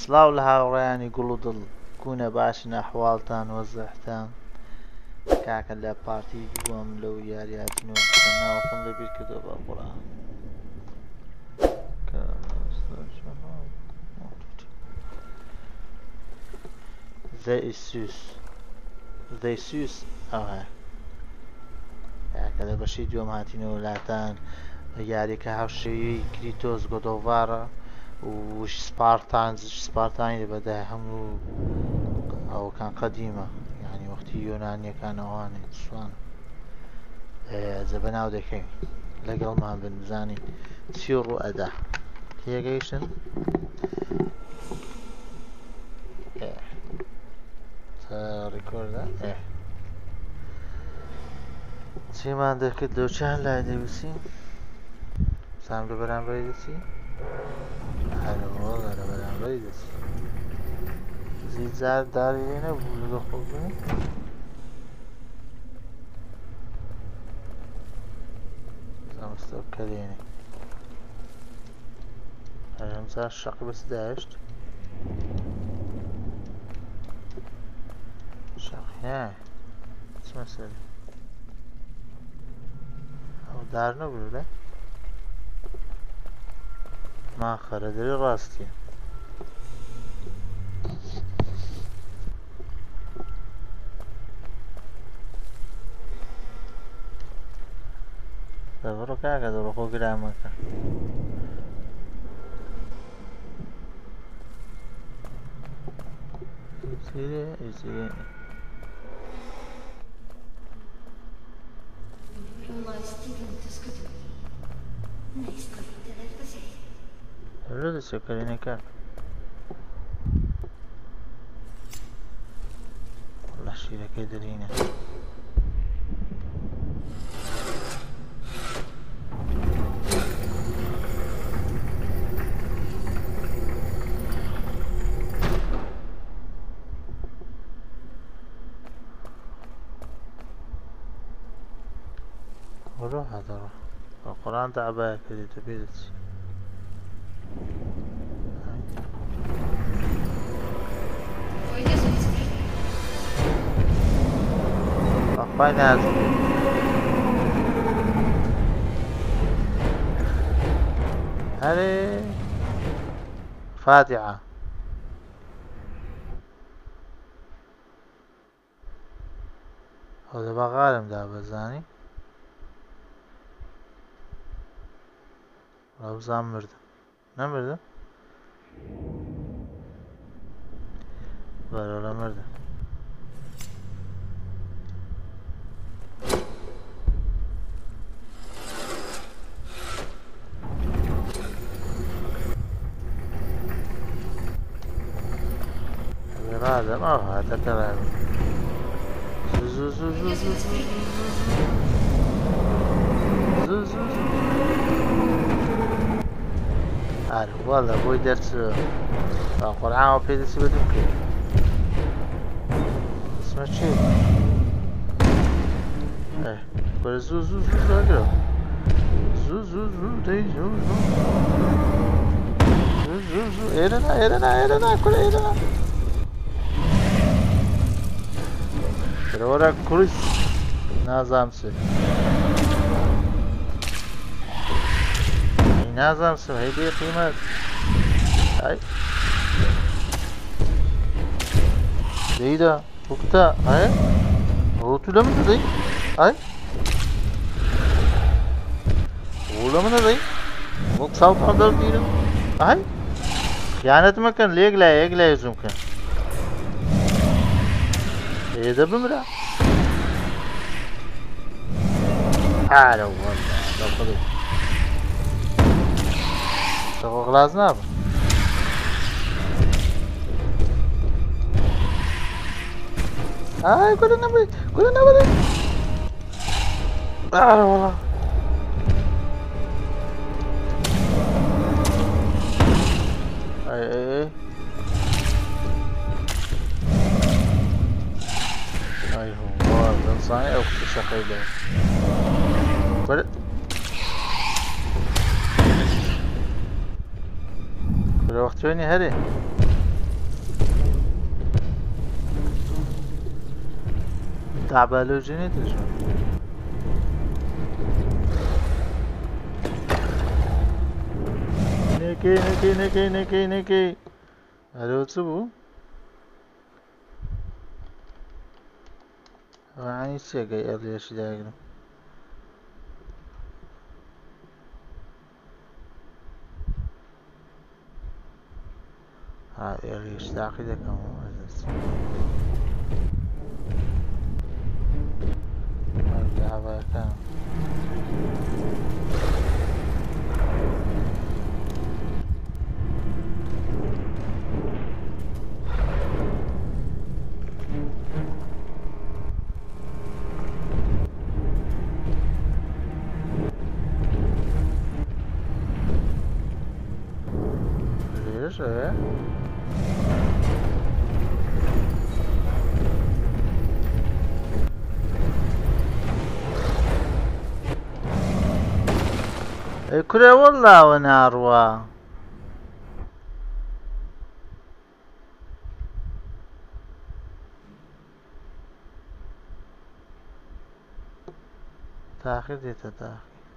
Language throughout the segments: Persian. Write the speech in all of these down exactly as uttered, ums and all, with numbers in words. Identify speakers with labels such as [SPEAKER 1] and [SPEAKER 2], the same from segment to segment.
[SPEAKER 1] سڵاو لە هاوڕێیانی گوڵ و دڵ کوونە باشن ئەحواڵتان وەزەحتان کاکە لە پارتی دووەم لەو یاریاتینەوە بکەم ناوەکەم لەبیر کردەوە بە قورئان زەئیسوس زەئیسوس ئەوە کاکە لە بەشی دووەم هاتینەوە لاتان یاریەکە هاوشێوەی کریتۆس گۆدۆڤارە وش سپارتان سپارتانی بەدای هەموو ئەوکان قەدیمە یعنی وەختی یۆنانیەکان ئەوانێ سوانە ئەجە بەناو دەکەین لەگەڵمان بن بزانین چی ڕوو ئەدا تێگەیشتن ڕیکۆردە چیمان دەکرد لەوچیان لای دەویستین سام لە بەرامبەری دەچی هەرەوە لە بەرامبەری دەچی زیجار داری لێ نەبوو لەگە خۆبوونی زەمستە کەلێنێ هەرەمجار شەقی بەس داشت شەقی نایە چ مەسەلە ئەو دار نەبوو لە ما خەرەدەری ڕاستیە دەبڕۆ کاکە دەڕۆ خۆ گرامەکە چیرێ ئیزێ هەرە دەچێ کەلێنەکە وەڵا شیرەکەی دەرینە وەرۆ هەدەڕۆ بەقورئان تەعبایە کردیتە پێ دەچی أخوي نازل هلي فاتحة هذا بغالم ده بزاني رمضان مرد نمرد ولا مرد هذا ما هو هذا كلام زو زو زو زو زو زو عارف والله بوي درس القرآن وبيدسي بدون كده اسمه شي ايه كل زو زو زو زو زو زو زو دي زو زو زو زو زو ايرنا ايرنا ايرنا كل ايرنا Orada kuruş nazamsı. Nazamsı hediye kıymet. Ay. Deyda, bukta, ay. Rotula mı dedi? Ay. Ola mı dedi? Buk sağ kadar değilim. Ay. Kıyanet mekan legle legle yüzüm kan. ايه ده بمرأة حاله والله لو خذوا شغل غلاز ناب هاي كلنا نبي كلنا نبي حاله والله اي اي اي هو صانع او شقي ده كل كل وقت ويني هري تعبالو جنيتش. نكي نكي نكي نكي نكي. الو تسبو. يعني سيجي اريش دايرو. ها اريش داخل كم ازس. ارجع بقى كام. ليش ايه؟ كره والله وناروا تاخير ديتا تاخير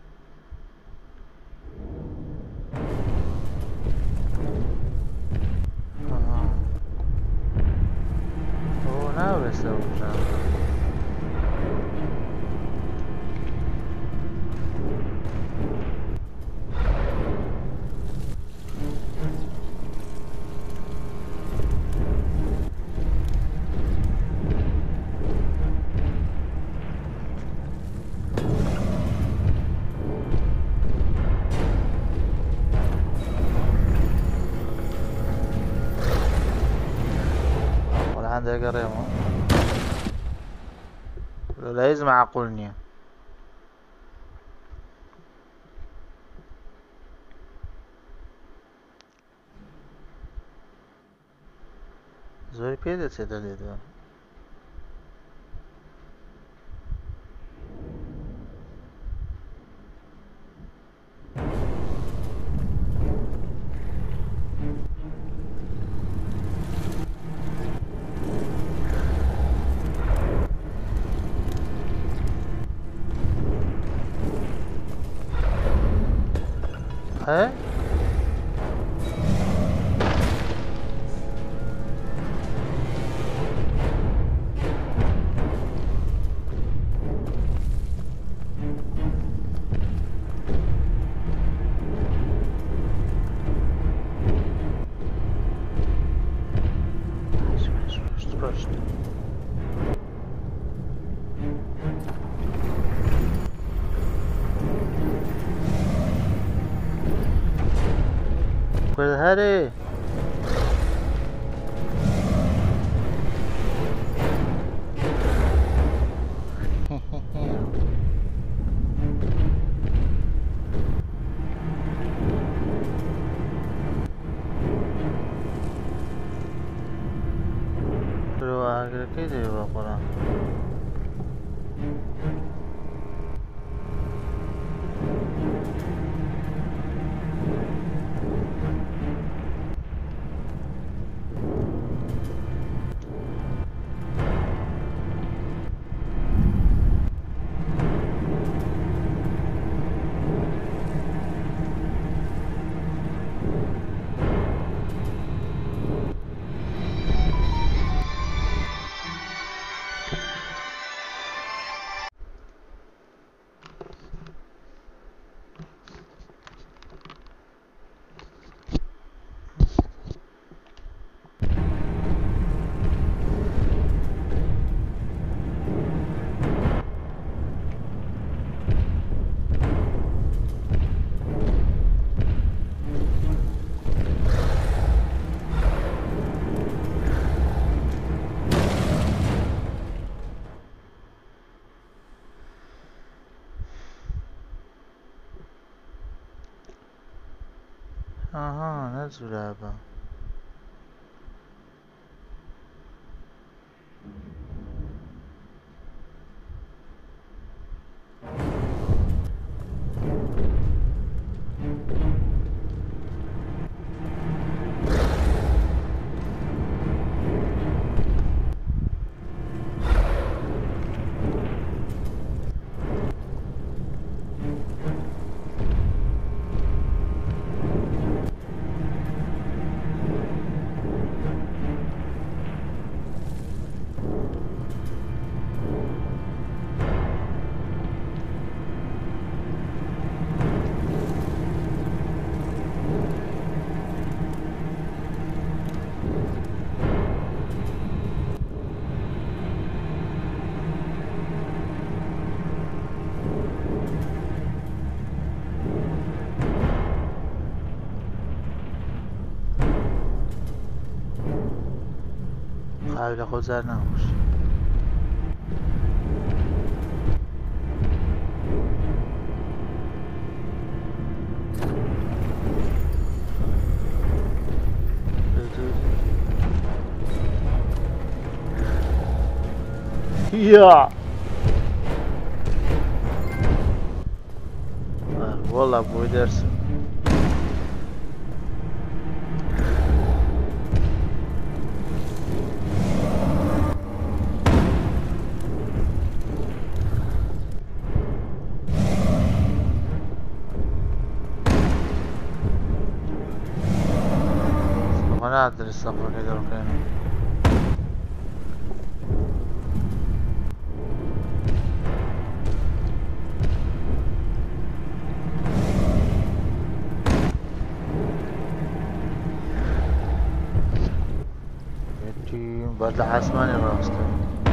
[SPEAKER 1] آه. هو ناوي يسوي شغله. عندي قريمة لا يزمع عقولني. زوري بيدت سيدالي دون ايه Pues Harry. Pero agar que deba para. Aha, نزل لعبة. ئاوی لە خۆزار ناخۆشی.
[SPEAKER 2] یا
[SPEAKER 1] والله بوی درسم. ما ندري السفر كده وكانه بعد عسماني راسته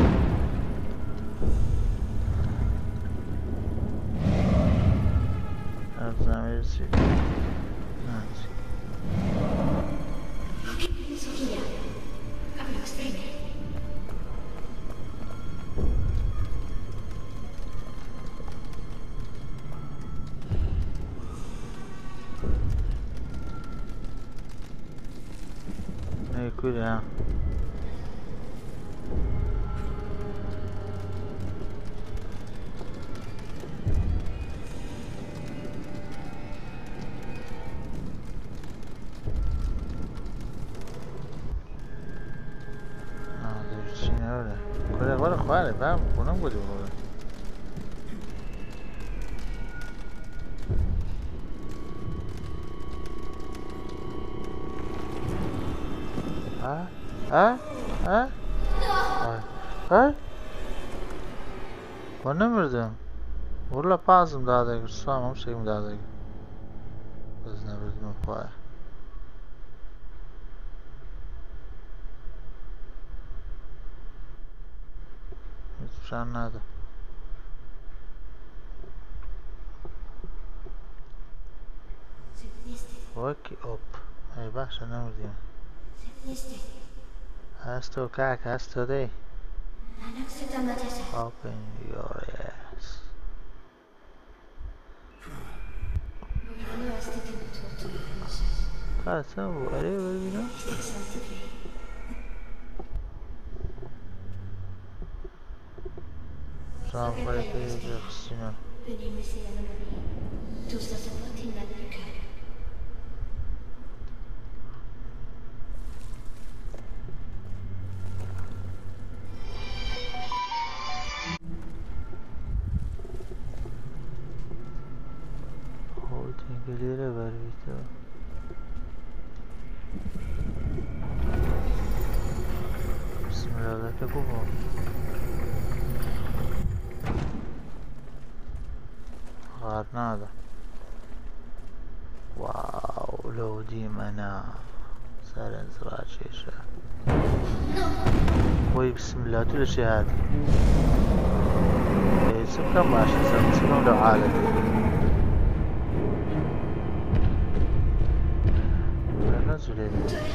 [SPEAKER 1] ابزا میرسی نانسی نيكولي ها Quella guarda qua, vamos, non voglio ora. Ha? Ha? Ha? Ha? Bana mı verdin? Vurla pazım daha da susamamış şeyim daha da. Kız ne verdim o paya. Hiçbir şey anladı. Wake up. Hey bak sen ne verdin? Hasto kak, hasto de. Open your ass. Cara, sen bu araya verdin. Şan fark edeceksin. Gelire ver bir de. Bismillah que bu mu? غير نادى. واو لو دي منا صار انزراج شيشة. وي بسم الله تقول شي هذا. ايه سكر ماشي صار شنو لو عالم. نزل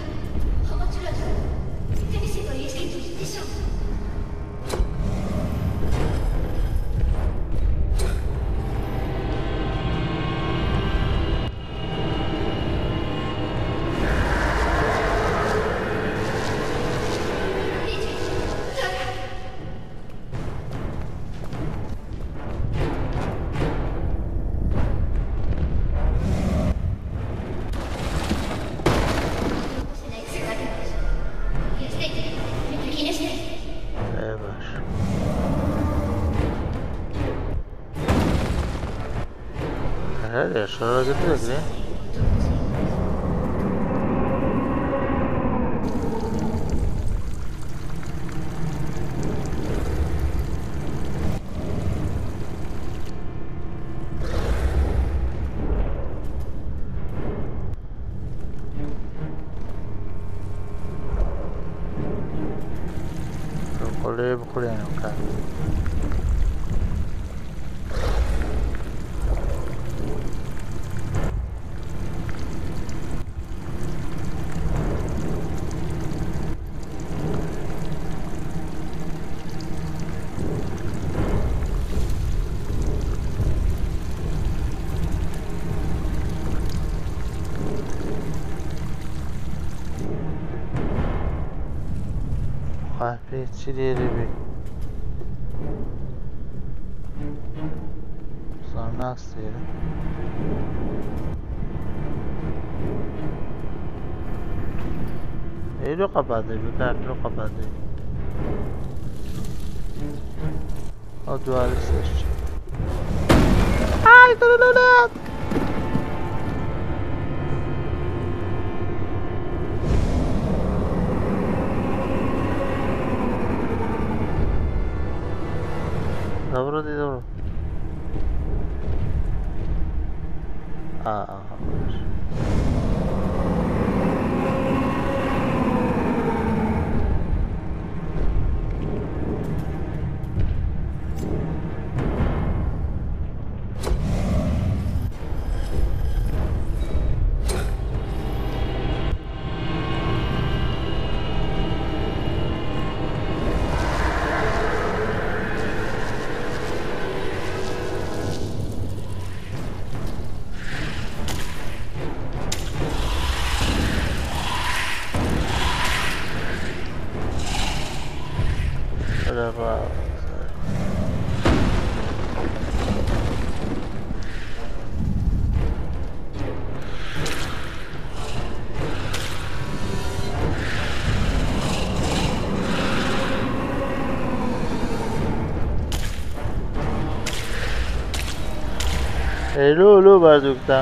[SPEAKER 1] هذا شو قلت لك بخلي بخلي أنا وكان پێ چی لێرە بێ زان ناستێرە ئێرۆ قەبادەی بکاترۆ قەبادەی ئەو دووارە سێش ئای دەلەلەلات دەبڕە دی دەبڕە ئا ئا باش Hello, hello, Bazooka.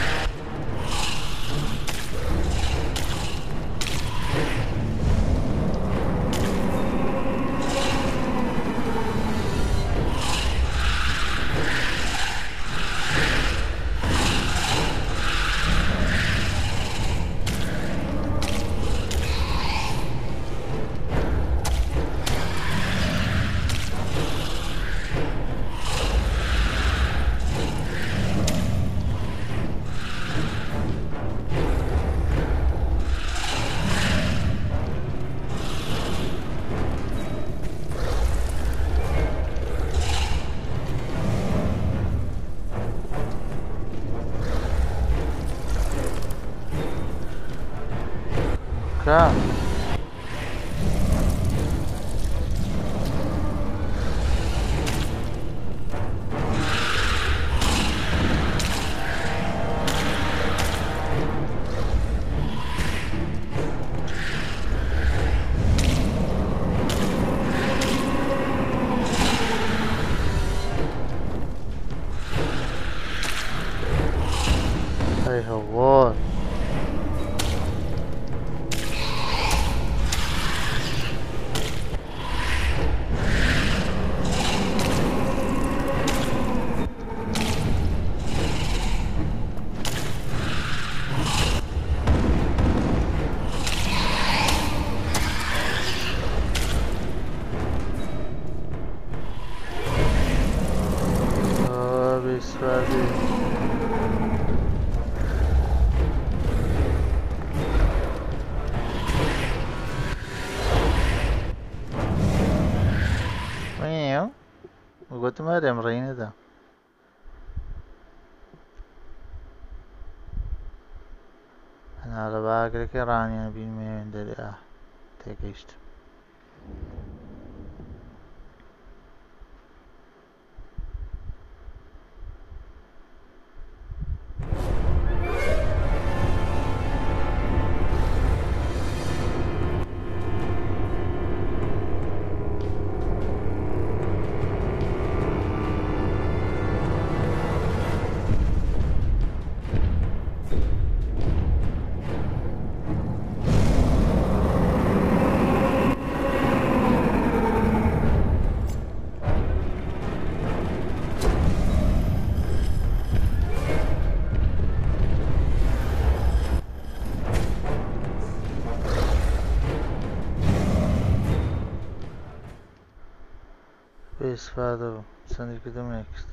[SPEAKER 1] Crap. Hey, what? قلت ما ادري مرينا ذا انا على باقي كراني بين مين دري اه تكيشت استفاده سندی کدوم نکست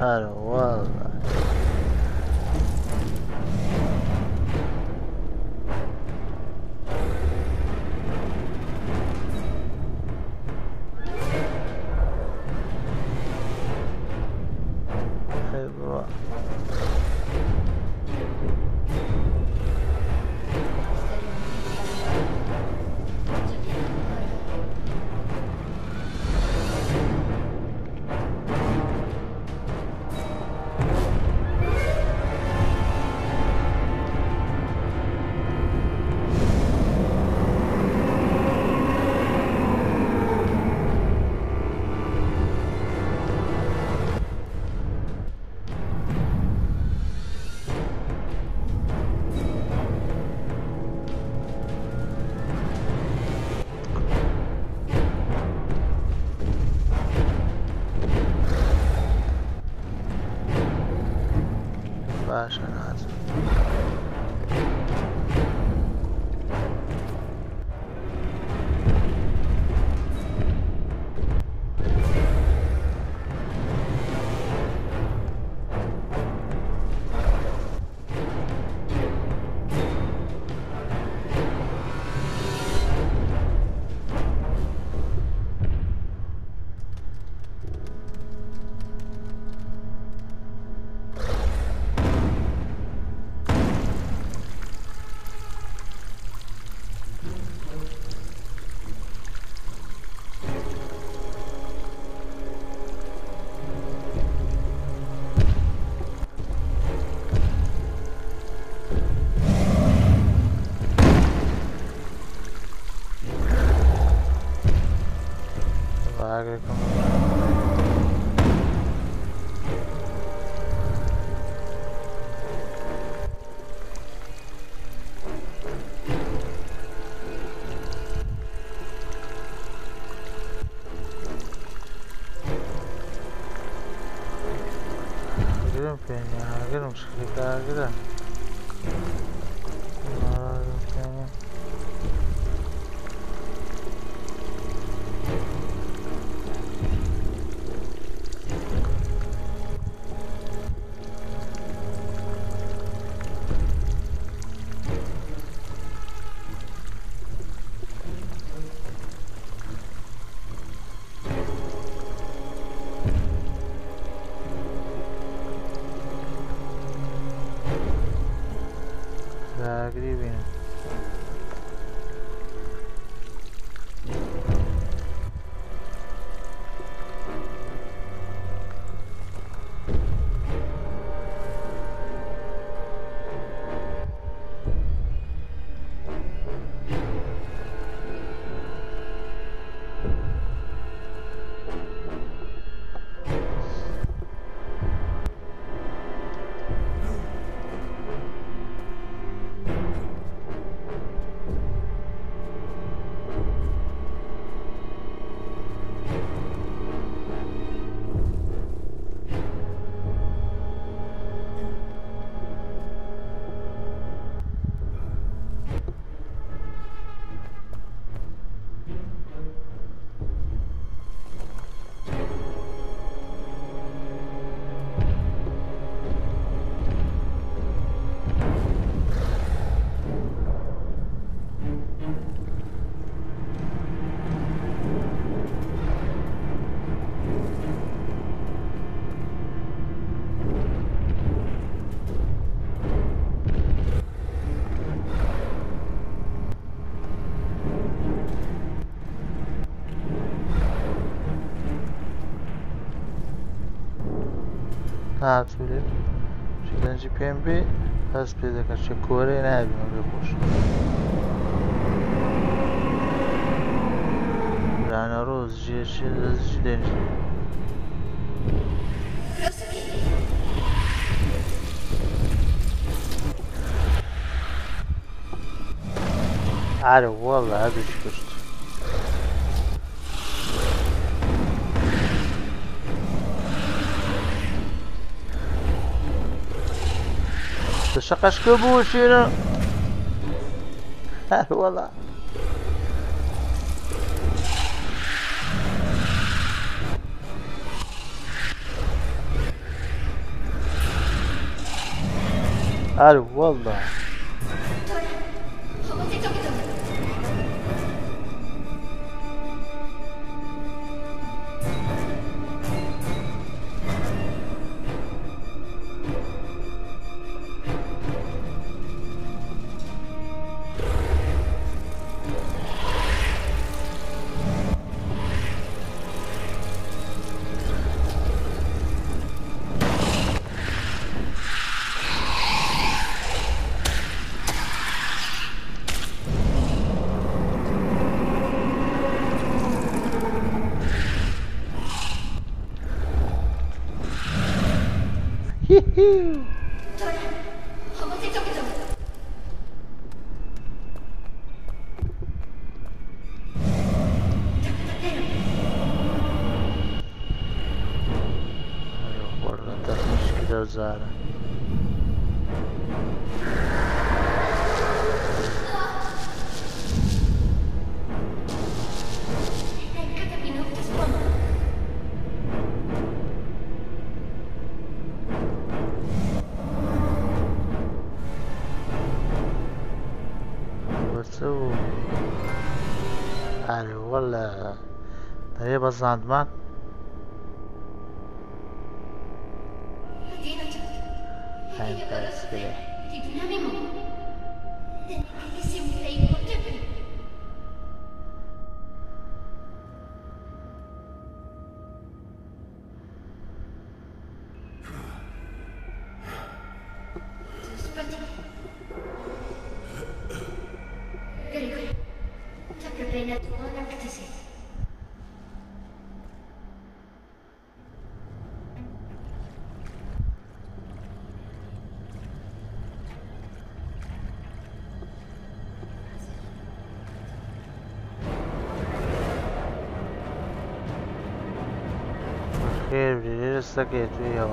[SPEAKER 1] اره والله. ايوه باشا نازم. عليكم. Girin peynir, girin şuraya girin. قريبين هاتولی شدنجی پیم بی هست پیدا کرد چه کوره نبیم بپوش رانا روز جیر چی دست چی دنجی آره والله هذا شكرت تشقش كبوش هنا آره والله ألو والله. Hihiu. والله انت مشكلة وزارة. بسو ألو والله. طيب بس عند ما Fantastic. خير بدي لسه كيت وياه.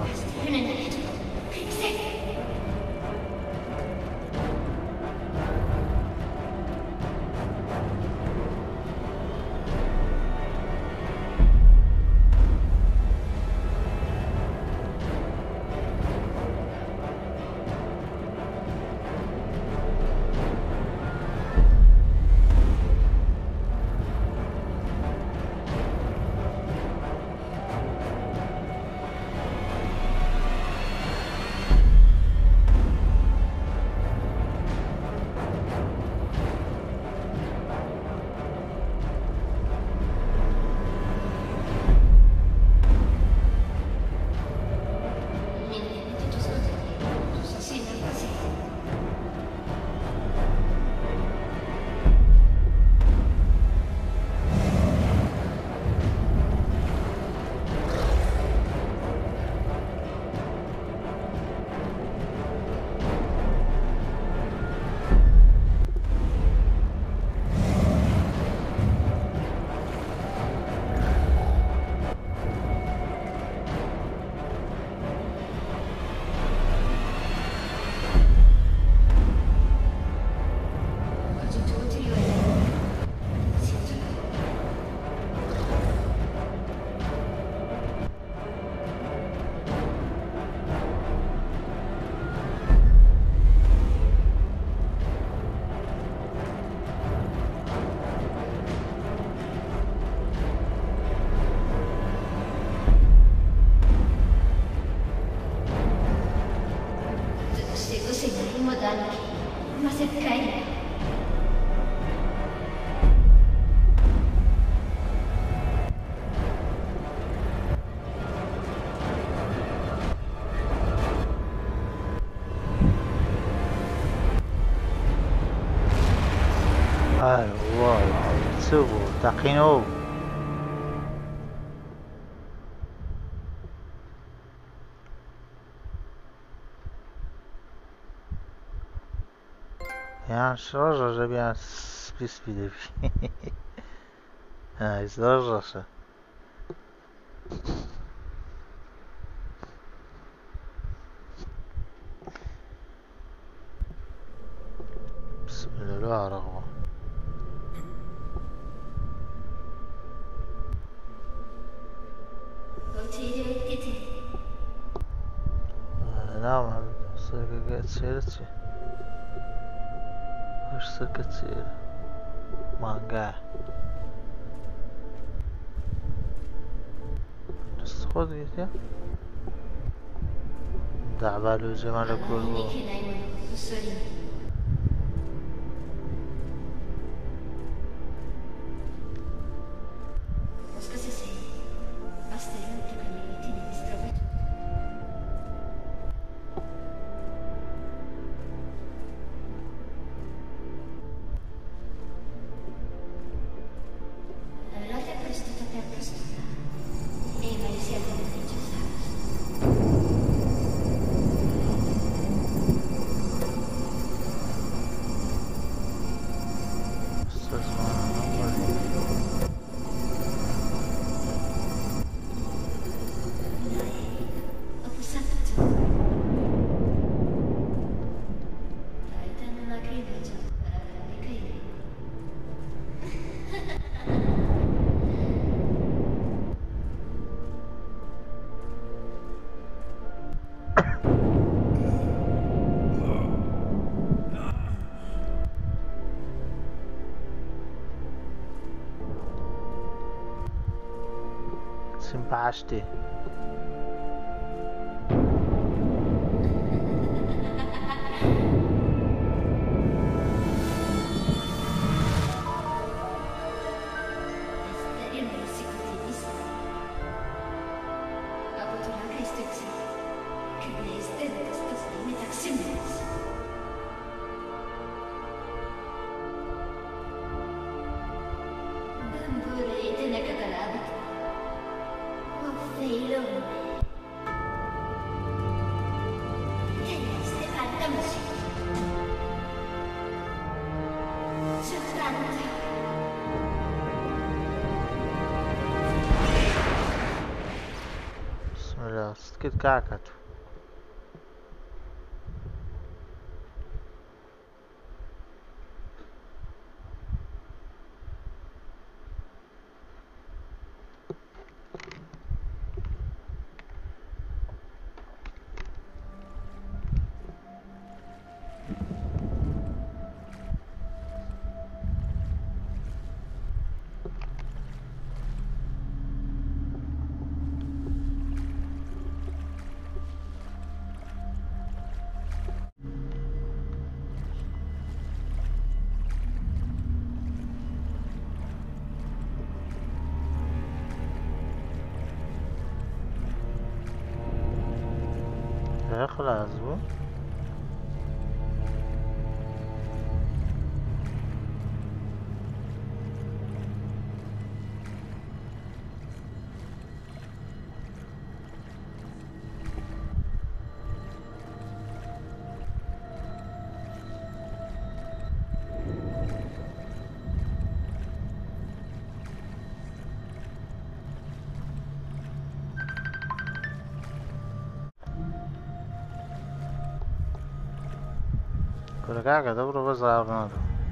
[SPEAKER 1] ألو والله. سوبو تقينو. يعني شو رجع بيان سبيس بيدي بي. ها يزرجع شو. بسم الله لا رغبة. نعم سيكا سيرة چی؟ هەشتەکە چێرە مانگایە دەست خۆت گرتیە؟ دەعبالوجەمان لە کۆر بووە Sympathy. Kit kakatu. خلاص بو Pero caga, dobro bazar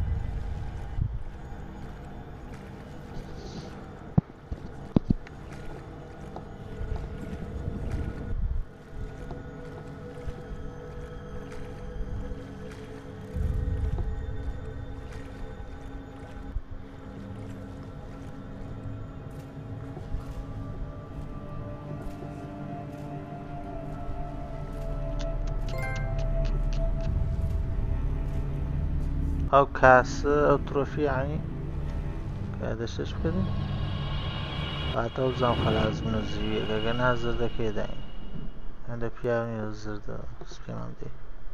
[SPEAKER 1] او كاس او تروفي يعني قاعد اشش كده بعد زام خلاص من الزيوية كاقا نازل دا كده يعني هذا بياوني الزر دا سبيمان دي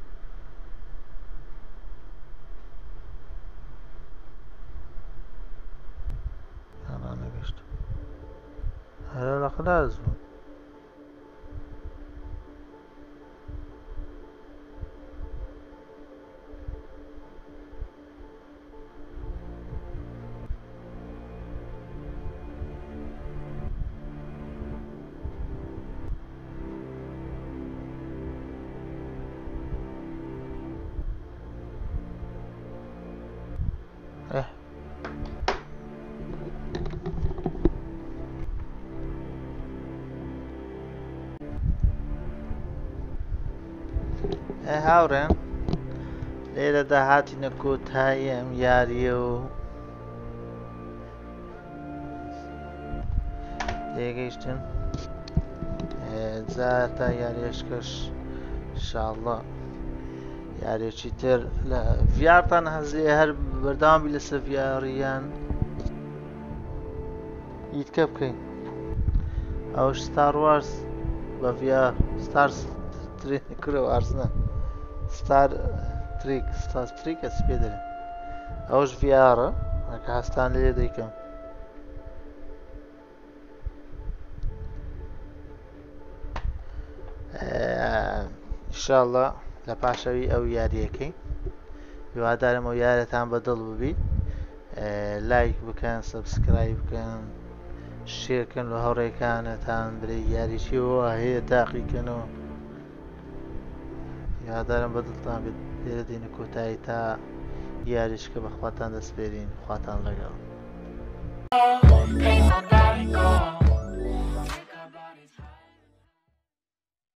[SPEAKER 1] انا نقشت هلا خلاص هاوڕێن لێرە داهاتینە کۆتایی ئەم یاریە و تێگەیشتن جا تا یاریشکەش انشاءالله یاریێکی تر لە ڤیارتان هەزیە هەر بەردەوامی لەسەر ڤیاریان ئیتکە بکەین ئەوش ستار وارز بە ڤیار ستار کرە وارزنە ستار تریک ستار تریک ئەس پێ دەرێن ئەوش ڤیارە ئەکە هەستان لێ دەیکەم ئینشاءالله لە پاشەوی ئەو یاریەکەی هیوادارم ئەو یارەتان بەدڵ ببیت لایک بکەن سەبسکرایب بکەن شێرکەن بە هاوڕێکانتان برێ یاریی وە هەیە تاقیکەنەوە هیوادارم بەدڵتان بێت لێرە دێنە کۆتایی تا یاریشکە بەخواتان دەسپێرین خواتان لەگەڵ